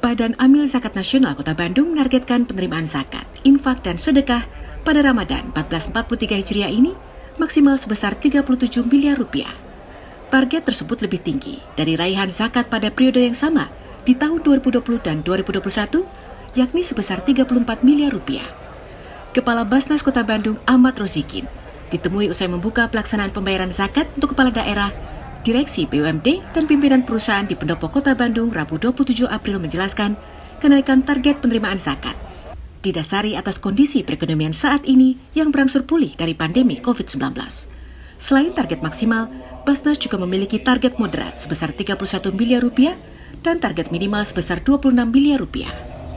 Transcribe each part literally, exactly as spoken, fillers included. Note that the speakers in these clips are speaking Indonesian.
Badan Amil Zakat Nasional Kota Bandung menargetkan penerimaan zakat, infak, dan sedekah pada Ramadan seribu empat ratus empat puluh tiga Hijriah ini maksimal sebesar tiga puluh tujuh miliar rupiah. Target tersebut lebih tinggi dari raihan zakat pada periode yang sama di tahun dua ribu dua puluh dan dua ribu dua puluh satu, yakni sebesar tiga puluh empat miliar rupiah. Kepala Basnas Kota Bandung Ahmad Rozikin ditemui usai membuka pelaksanaan pembayaran zakat untuk kepala daerah, Direksi B U M D, dan pimpinan perusahaan di Pendopo Kota Bandung Rabu dua puluh tujuh April menjelaskan kenaikan target penerimaan zakat didasari atas kondisi perekonomian saat ini yang berangsur pulih dari pandemi covid sembilan belas. Selain target maksimal, Basnas juga memiliki target moderat sebesar tiga puluh satu miliar rupiah dan target minimal sebesar dua puluh enam miliar rupiah.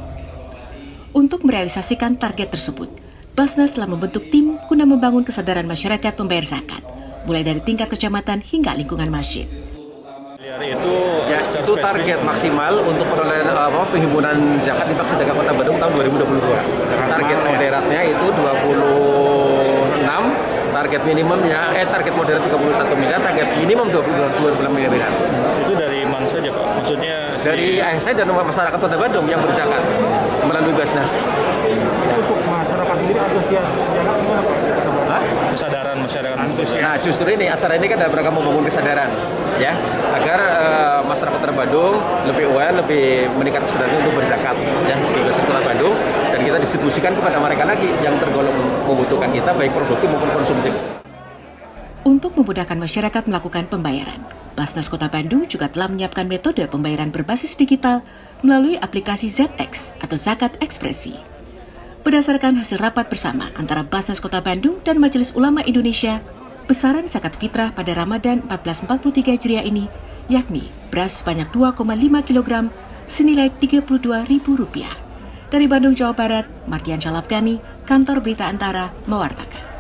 Untuk merealisasikan target tersebut, Basnas telah membentuk tim guna membangun kesadaran masyarakat pembayar zakat, mulai dari tingkat kecamatan hingga lingkungan masjid. Itu ya, itu target maksimal untuk perolehan apa, penghimpunan zakat infak sedekah Kota Bandung tahun dua ribu dua puluh dua. Target moderatnya itu dua puluh enam, target minimumnya eh target moderat tiga puluh satu miliar, target minimum dua puluh enam miliar. Itu dari mana saja Pak? Maksudnya dari A S N dan masyarakat Kota Bandung yang berzakat melalui Basnas. Untuk masyarakat sendiri antusias zakat gimana Pak? kesadaran masyarakat antusias. Nah, justru ini acara ini kan dalam rangka membangun kesadaran, ya, agar uh, masyarakat Kota Bandung lebih aware, lebih meningkat kesadaran untuk berzakat, ya, di Kota Bandung, dan kita distribusikan kepada mereka lagi yang tergolong membutuhkan kita, baik produktif maupun konsumtif. Untuk memudahkan masyarakat melakukan pembayaran, Basnas Kota Bandung juga telah menyiapkan metode pembayaran berbasis digital melalui aplikasi Z X atau Zakat Ekspresi. Berdasarkan hasil rapat bersama antara Basnas Kota Bandung dan Majelis Ulama Indonesia, besaran zakat fitrah pada Ramadan seribu empat ratus empat puluh tiga Hijriah ini, yakni beras sebanyak dua koma lima kilogram senilai tiga puluh dua ribu rupiah. Dari Bandung, Jawa Barat, Mardian Syalafgani, Kantor Berita Antara, mewartakan.